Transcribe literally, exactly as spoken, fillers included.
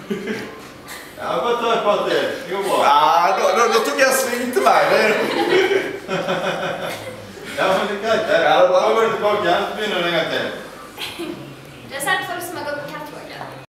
Ja, bara ta ett par till. Det går bra. Ja, då, då, då tog jag sving till mig. Det... Ja, men det kan inte. Ja, då går du tillbaka. Så börjar du en gång till. Jag har sett folk som har gått på